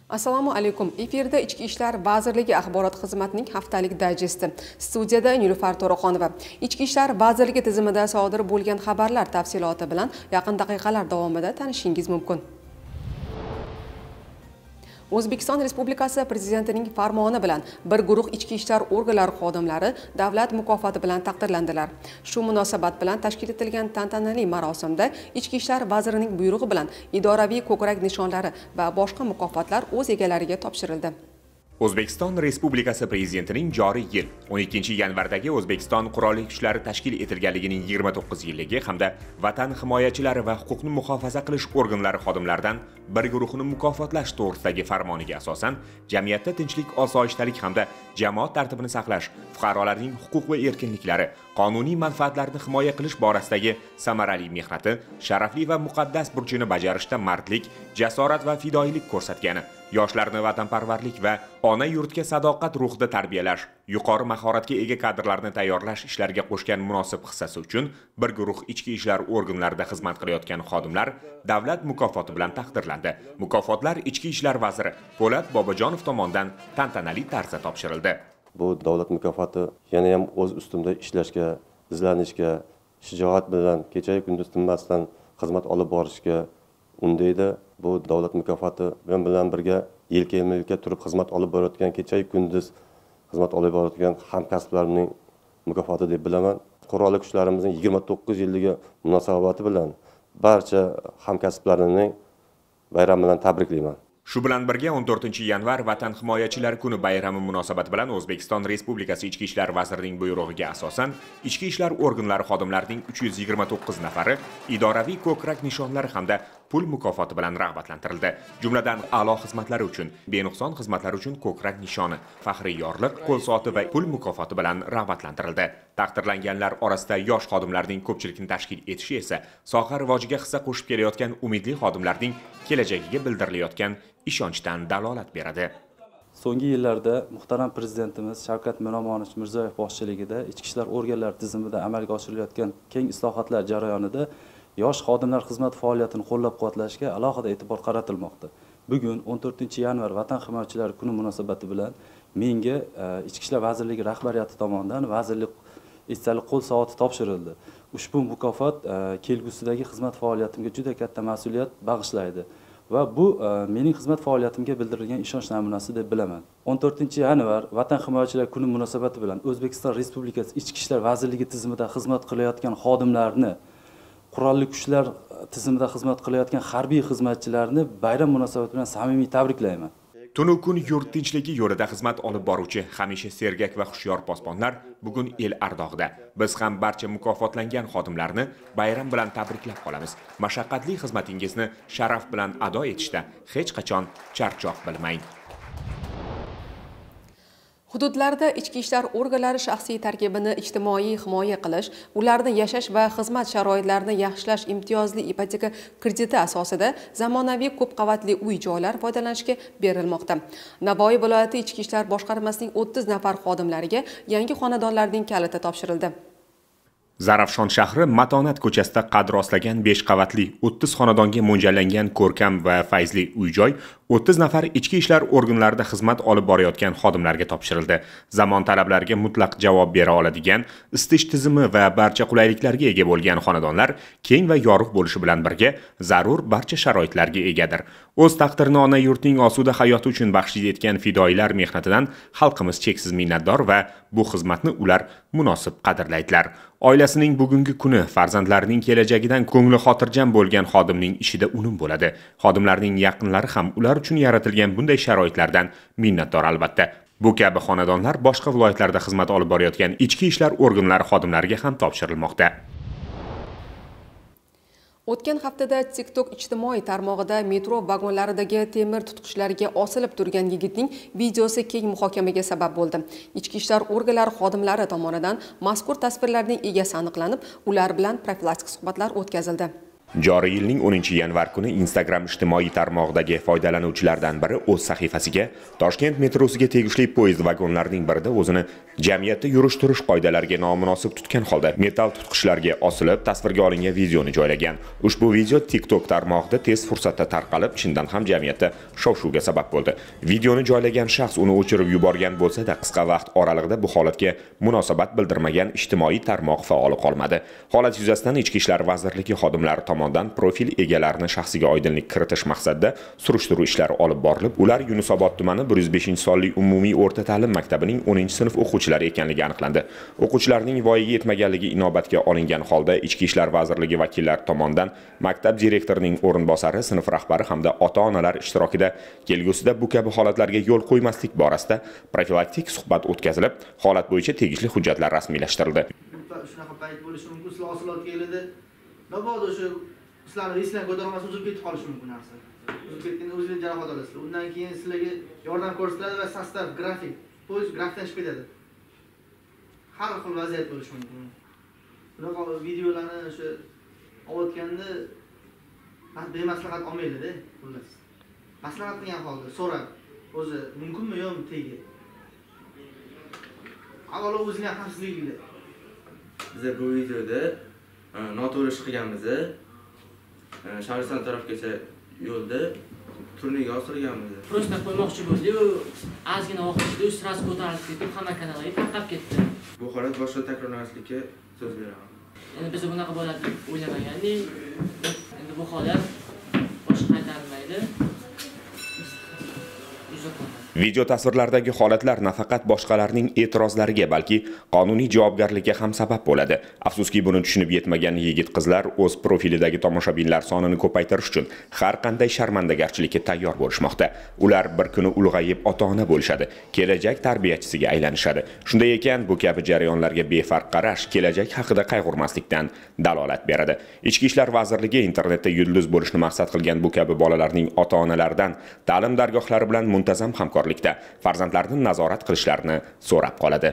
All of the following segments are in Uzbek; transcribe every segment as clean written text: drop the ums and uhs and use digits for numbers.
Assalomu alaykum. Efirda Ichki ishlar vazirligi axborot xizmatining haftalik dayjesti. Studiyada Nilufar To'raqonova. Ichki ishlar vazirligi tizimida sodir bo'lgan xabarlar tafsiloti bilan yaqin daqiqalar davomida tanishishingiz mumkin. O'zbekiston Respublikasi Prezidentining farmoni bilan bir guruh ichki ishlar organlari xodimlari davlat mukofoti bilan taqdirlandilar. Shu munosabat bilan tashkil etilgan tantanali marosimda Ichki ishlar vazirining buyrug'i bilan idoraviy ko'krak nishonlari va boshqa mukofotlar o'z egalariga topshirildi. O'zbekiston Respublikasi Prezidentining joriy yil 12 yanvardagi O'zbekiston Qurolli Kuchlari tashkil etilganligining 29 yilligi hamda vatan himoyachilari va huquqni muhofaza qilish organlari xodimlaridan bir guruhini mukofotlash to'g'risidagi farmoniga asosan jamiyatda tinchlik, osoyishtalik hamda jamoat tartibini saqlash, fuqarolarning huquq va erkinliklari, qonuniy manfaatlarini himoya qilish borasidagi samarali mehnati, sharafli va muqaddas burchini bajarishda mardlik, jasorat va fidoyilik ko'rsatgani, yoshlarni vatanparvarlik va ona yurtga sadoqat ruhida tarbiyalash, yuqori mahoratga ega kadrlarni tayyorlash ishlariga qo'shgan munosib hissasi uchun bir guruh ichki ishlar organlarida xizmat qilayotgan xodimlar davlat mukofoti bilan taqdirlandi. Mukofotlar Ichki ishlar vaziri Po'lat Bobojonov tomonidan tantanali tarzda topshirildi. Bu davlat mukofoti yana ham o'z ustimda ishlashga, izlanishga, shijoat bilan kecha kunduz tinmasdan xizmat olib borishga undaydi. Bu davlat mukofoti men bilan birga yelka-yelka turib xizmat olib borayotgan, kecha kunduz xizmat olib borayotgan hamkasblarimning mukofoti deb bilaman. Qurolli kuchlarimizning 29 yilligi munosabati bilan barcha hamkasblarimning bayrami bilan tabriklayman. Shu bilan birga 14 yanvar Vatan himoyachilari kuni bayrami munosabati bilan O'zbekiston Respublikasi Ichki ishlar vazirining buyrug'iga asosan ichki ishlar organlari xodimlarining 329 nafari idoraviy ko'krak nishonlari hamda pul mukofoti bilan rag'batlantirildi. Jumladan a'lo xizmatlari uchun, benuqson xizmatlari uchun ko'krak nishoni, faxriy yorliq, qo'l soati va pul mukofoti bilan rag'batlantirildi. Taqdirlanganlar orasida yosh xodimlarning ko'pchilikni tashkil etishi esa soha rivojiga hissa qo'shib kelayotgan umidli xodimlarning kelajagiga bildirilayotgan ishonchdan dalolat beradi. So'nggi yillarda muhtaram prezidentimiz Shavkat Miromonovich Mirziyoyev boshchiligida ichki ishlar organlari tizimida amalga oshirilayotgan keng islohotlar jarayonida yosh xodimlar xizmat faoliyatini qo'llab-quvvatlashga alohida e'tibor qaratilmoqda. Bugun 14-yanvar Vatan himoyachilari kuni munosabati bilan menga Ichki ishlar vazirligi rahbariyati tomonidan vazirlik esdalik qo'l soati topshirildi. Ushbu mukofot kelgusidagi xizmat faoliyatimga juda katta mas'uliyat bag'ishlaydi va bu mening xizmat faoliyatimga bildirilgan ishonch namunasi deb bilaman. 14-yanvar Vatan himoyachilari kuni munosabati bilan O'zbekiston Respublikasi Ichki ishlar vazirligi tizimida xizmat qilayotgan xodimlarni, qurolli kuchlar tizimida xizmat qilayotgan harbiy xizmatchilarni bayram munosabati bilan samimiy tabriklayman. Tunu kun yurt tinchligi yo'lida xizmat olib boruvchi hamisha sergak va xushyor posbonlar bugun el ardog'ida. Biz ham barcha mukofotlangan xodimlarni bayram bilan tabriklab qolamiz. Mashaqqatli xizmatingizni sharaf bilan ado etishda hech qachon charchoq bilmang. Hududlarda ichki ishlar organlari shaxsiy tarkibini ijtimoiy himoya qilish, ularni yashash va xizmat sharoitlarini yaxshilash imtiyozli ipoteka krediti asosida zamonaviy ko'p qavatli uy-joylar foydalanishga berilmoqda. Navoiy viloyati ichki ishlar boshqarmasining 30 nafar xodimlariga yangi xonadonlarning kaliti topshirildi. Zarafshon shahri Matonat ko'chasida qad rostlagan 5 qavatli 30 xonadonga mo'ljallangan ko'rkam va fayzli uy-joy 30 nafar ichki ishlar organlarida xizmat olib borayotgan xodimlarga topshirildi. Zamon talablariga mutlaq javob bera oladigan, isitish tizimi va barcha qulayliklarga ega bo'lgan xonadonlar keng va yorug' bo'lishi bilan birga zarur barcha sharoitlarga egadir. O'z taqdirini ona yurtning osuda hayoti uchun baxshid etgan fidoyilar mehnatidan xalqimiz cheksiz minnatdor va bu xizmatni ular munosib qadrlaydilar. Oilasining bugungi kuni, farzandlarining kelajagidan ko'ngli xotirjam bo'lgan xodimning ishida unum bo'ladi. Xodimlarning yaqinlari ham ular uchun yaratilgan bunday sharoitlardan minnatdor albatta. Bu kabi xonadonlar boshqa viloyatlarda xizmat olib borayotgan ichki ishlar organlari xodimlariga ham topshirilmoqda. O'tgan haftada TikTok ijtimoiy tarmog'ida metro vagonlaridagi temir tutqichlariga osilib turgan yigitning videosi keng muhokamaga sabab bo'ldi. Ichki ishlar organlari xodimlari tomonidan mazkur tasvirlarning egasi aniqlanib, ular bilan profilaktik suhbatlar o'tkazildi. Joriy yilning 10-yanvar kuni Instagram ijtimoiy tarmog'idagi foydalanuvchilardan biri o'z sahifasiga Toshkent metrosiga tegishli poyezd vagonlarining birida o'zini jamiyatda yurish-turish qoidalariga nomunosib tutgan holda metall tutqichlarga osilib tasvirga olingan videoni joylagan. Ushbu video TikTok tarmog'ida tez fursatda tarqalib, chindan ham jamiyatda shov-shuvga sabab bo'ldi. Videoni joylagan shaxs uni o'chirib yuborgan bo'lsa-da, qisqa vaqt oralig'ida bu holatga munosabat bildirmagan ijtimoiy tarmoq faoli qolmadi. Holat yuzasidan Ichki ishlar vazirligi xodimlari tomonidan profil egalarini shaxsiga oydinlik kiritish maqsadida surishtiruv ishlari olib borilib, ular Yunusobod tumani 105-sonli umumiy o'rta ta'lim maktabining 10-sinf o'quvchilari ekanligi aniqlandi. O'quvchilarning voyaga yetmaganligi inobatga olingan holda Ichki ishlar vazirligi vakillari tomonidan maktab direktorining o'rinbosari, sinf rahbari hamda ota-onalar ishtirokida kelgusida bu kabi holatlarga yo'l qo'ymaslik borasida profilaktik suhbat o'tkazilib, holat bo'yicha tegishli hujjatlar rasmiylashtirildi. Shunaqa payt bo'lishi mumkin, sizlar osilot keladi. Mabodo shu sizlarni esdan ko'tarolmasa uzib ketib qolishi mumkin narsa. Uzib ketganda o'zingiz jarohat olasiz. Undan keyin sizlarga yordam ko'rsatiladi va sostav grafik, poyezd grafikdan chiqib ketadi. Har xil vaziyat bo'lishi mumkin. Bunaqa videolarni o'sha olayotganda bemaslahat olmaydi-da, xullas. Maslahat qilgan holda so'rab, o'zi mumkinmi yo'qmi tegi. Avvalo o'zingizning xavfsizligingizda. Biz bu videoda noto'g'ri ish qilganmiz. Shahriston tarafgacha yo'lda turniga osilganmiz. Prosta qo'ymoqchi bo'ldi-yu, ozgina vaqtda sras ko'tarilib ketib, hamma kanalga tarqab ketdi. Bu holat boshqa takrorlanmaslikka so'z beraman. Endi biz bunaqa bo'ladi deb o'ylamagandik. Endi bu holat boshqa qaytarilmaydi. Video tasvirlardagi holatlar nafaqat boshqalarning e'tirozlariga, balki qonuniy javobgarlikka ham sabab bo'ladi. Afsuski, buni tushunib yetmagan yigit-qizlar o'z profilidagi tomoshabinlar sonini ko'paytirish uchun har qanday sharmandagarchilikka tayyor bo'lishmoqda. Ular bir kuni ulg'ayib ota-ona bo'lishadi, kelajak tarbiyachisiga aylanishadi. Shunday ekan, bu kabi jarayonlarga befarq qarash kelajak haqida qayg'urmaslikdan dalolat beradi. Ichki ishlar vazirligi internetda yulduz bo'lishni maqsad qilgan bu kabi bolalarning ota-onalaridan ta'lim dargohlari bilan muntazam hamkorlikda farzandlarni nazorat qilishlarini so'rab qoladi.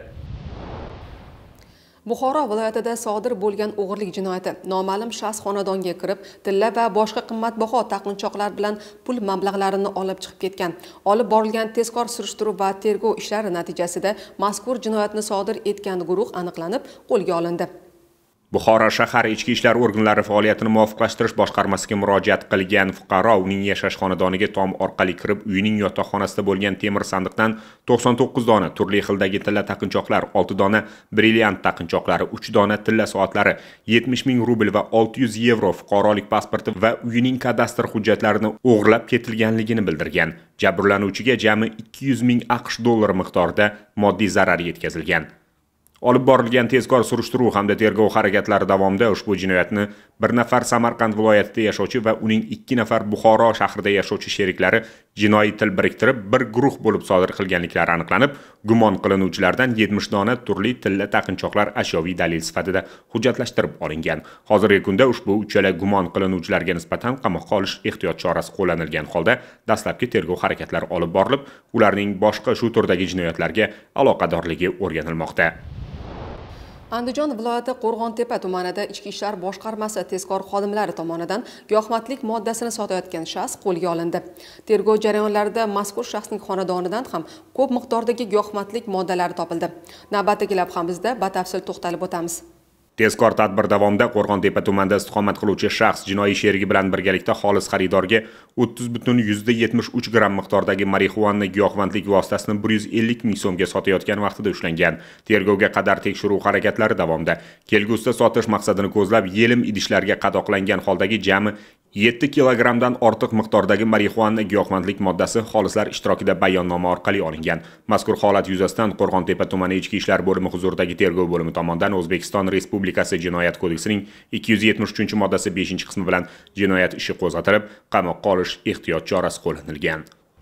Buxoro viloyatida sodir bo'lgan o'g'irlik jinoyati. Noma'lum shaxs xonadonga kirib, tilla va boshqa qimmatbaho taqinchoqlar bilan pul mablag'larini olib chiqib ketgan. Olib borilgan tezkor surishtiruv va tergov ishlari natijasida mazkur jinoyatni sodir etgan guruh aniqlanib, qo'lga olindi. Buxoro shahar ichki ishlar organlari faoliyatini muvofiqlashtirish boshqarmasiga murojaat qilgan fuqaro uning yashash xonadoniga tom orqali kirib, uyining yotoqxonasida bo'lgan temir sandiqdan 99 dona turli xildagi tilla taqinchoqlar, 6 dona brilliant taqinchoqlari, 3 dona tilla soatlari, 70 ming rubl va 600 yevro fuqarolik pasporti va uyining kadastr hujjatlarini o'g'irlab ketilganligini bildirgan. Jabrlanuvchiga jami 200 ming AQSh dollari miqdorida moddiy zarar yetkazilgan. Olib borilgan tezkor surishtiruv hamda tergov harakatlari davomida ushbu jinoyatni bir nafar Samarqand viloyatida yashovchi va uning 2 nafar Buxoro shahrida yashovchi sheriklari jinoiy til biriktirib bir guruh bo'lib sodir qilganliklari aniqlanib, gumon qilinuvchilardan 70 dona turli tilla taqinchoqlar ashyoviy dalil sifatida hujjatlashtirib olingan. Hozirgi kunda ushbu uchala gumon qilinuvchilarga nisbatan qamoqqa olish ehtiyot chorasi qo'llanilgan holda dastlabki tergov harakatlari olib borilib, ularning boshqa shu turdagi jinoyatlarga aloqadorligi o'rganilmoqda. Andijon viloyati Qo'rg'ontepa tumanida Ichki ishlar boshqarmasi tezkor xodimlari tomonidan giyohvandlik moddasini sotayotgan shaxs qo'lga olindi. Tergov jarayonlarida mazkur shaxsning xonadonidan ham ko'p miqdordagi giyohvandlik moddalari topildi. Navbatdagi lavhamizda batafsil to'xtalib o'tamiz. Tezkor tadbir davomida Qo'rg'ontepa tumanida istiqomat qiluvchi shaxs jinoiy sherigi bilan birgalikda xolis xaridorga 30,73 gram miqdordagi marixuana giyohvandlik vositasini 150 ming so'mga sotayotgan vaqtida ushlangan. Tergovga qadar tekshiruv harakatlari davomida kelgusida sotish maqsadini ko'zlab yelim idishlarga qadoqlangan holdagi jami 7 kilogramdan ortiq miqdordagi marixuana giyohvandlik moddasi xolislar ishtirokida bayonnoma orqali olingan. Mazkur holat yuzasidan Qo'rg'ontepa tumani ichki ishlar bo'limi huzuridagi tergov bo'limi tomonidan O'zbekiston Respublikasi Jinoyat kodeksining 273-moddasi 5-qismi bilan jinoyat ishi qo'zg'atilib, qamoqqa olish ehtiyot chorasi qo'llanilgan.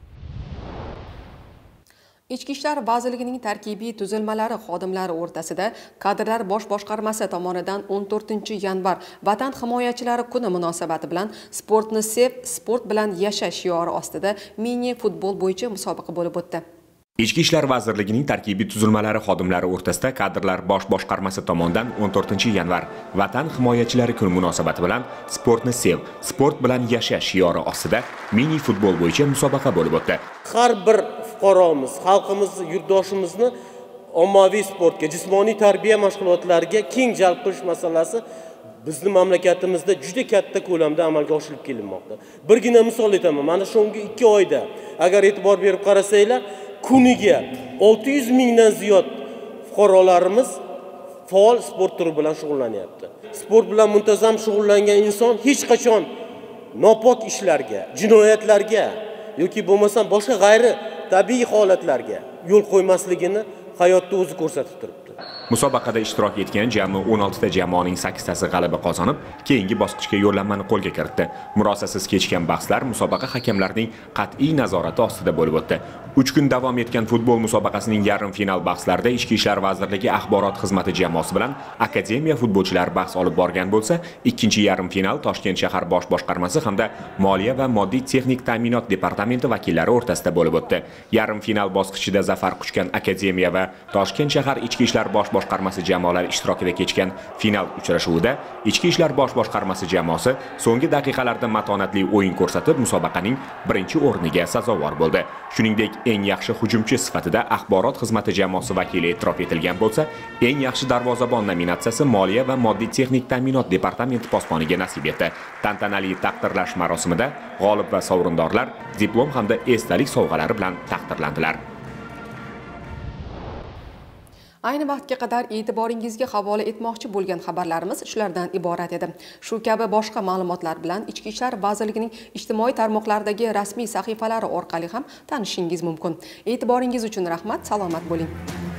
Ichki ishlar vazirligining tarkibiy tuzilmalari xodimlari o'rtasida kadrlar bosh boshqarmasi tomonidan 14-yanvar Vatan himoyachilari kuni munosabati bilan sportni sev, sport bilan yashash shiori ostida mini futbol bo'yicha musobaqa bo'lib o'tdi. Ichki ishlar vazirligining tarkibiy tuzilmalari xodimlari o'rtasida kadrlar bosh boshqarmasi tomonidan 14-yanvar Vatan himoyachilari kuni munosabati bilan sportni sev, sport bilan yasha shiori ostida mini futbol bo'yicha musobaqa bo'lib o'tdi. Har bir fuqaromiz, xalqimiz, yurtdoshimizni ommaviy sportga, jismoniy tarbiya mashg'ulotlariga keng jalb qilish masalasi bizni mamlakatimizda juda katta ko'lamda amalga oshirib kelinmoqda. Birgina misol aytaman. Mana so'nggi 2 oyda agar e'tibor berib qarasanglar, kuniga 600 mingdan ziyod fuqarolarimiz faol sport turi bilan shug'ullanyapti. Sport bilan muntazam shug'ullangan inson hech qachon nopok ishlarga, jinoyatlarga yoki bo'lmasam boshqa g'ayri tabiiy holatlarga yo'l qo'ymasligini hayotda o'zi ko'rsatib turibdi. Musobaqada ishtirok etgan jami 16 ta jamoaning 8 tasi g'alaba qozonib, keyingi bosqichga yo'llanmani qo'lga kiritdi. Murosasiz kechgan bahslar musobaqa hakamlarining qat'iy nazorati ostida bo'lib o'tdi. 3 kun davom etgan futbol musobaqasining yarim final bahslarida Ichki ishlar vazirligi axborot xizmati jamoasi bilan akademiya futbolchilari bahs olib borgan bo'lsa, ikkinchi yarim final Toshkent shahar bosh boshqarmasi hamda moliya va moddiy texnik ta'minot departamenti vakillari o'rtasida bo'lib o'tdi. Yarim final bosqichida zafar quchgan akademiya va Toshkent shahar ichki ishlar bosh boshqarmasi jamoalari ishtirokida kechgan final uchrashuvida Ichki ishlar bosh boshqarmasi jamoasi so'nggi daqiqalarda matonatli o'yin ko'rsatib, musobaqaning birinchi o'rniga sazovor bo'ldi. Shuningdek, eng yaxshi hujumchi sifatida axborot xizmati jamoasi vakili e'tirof etilgan bo'lsa, eng yaxshi darvozabon nominatsiyasi moliya va moddiy texnik ta'minot departamenti posboniga nasib etdi. Tantanali taqdirlash marosimida g'olib va sovrindorlar diplom hamda esdalik sovg'alari bilan taqdirlandilar. Ayni vaqtga qadar e'tiboringizga havola etmoqchi bo'lgan xabarlarimiz shulardan iborat edi. Shu kabi boshqa ma'lumotlar bilan Ichki ishlar vazirligining ijtimoiy tarmoqlardagi rasmiy sahifalari orqali ham tanishishingiz mumkin. E'tiboringiz uchun rahmat, salomat bo'ling.